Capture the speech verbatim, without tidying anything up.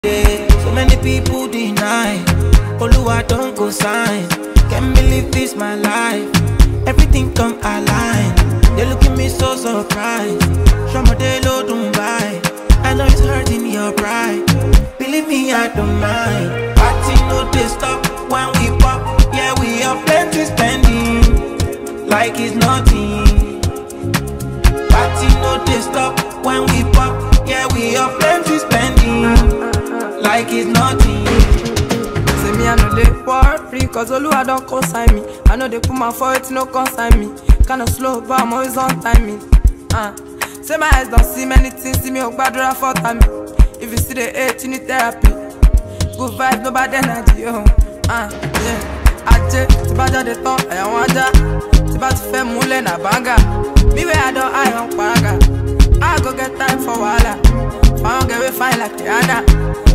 So many people deny, Oluwa don't go sign. Can't believe this my life. Everything come align. They look at me so surprised. Shomadelo don't buy. I know it's hurting your pride. Believe me, I don't mind. Party no they stop when we pop. Yeah, we have plenty spending like it's nothing. Party no they stop when we pop. Yeah, we have plenty spending like it's nothing. Say me I know they worry, cause Oluwa don't consign me. I know they put my foot, no consign me. Kinda slow, but I'm always on timing. Uh. Say my eyes don't see many things, see me on badra for time. If you see the hate, you need therapy. Good vibes, no bad energy, yo. Uh, yeah. Aje, ti ba jade ton, aya wanja. Ti ba ti fe mule na banga. Me where I don't eye on paraga. I go get time for wahala. If I don't get we fine like Rihanna.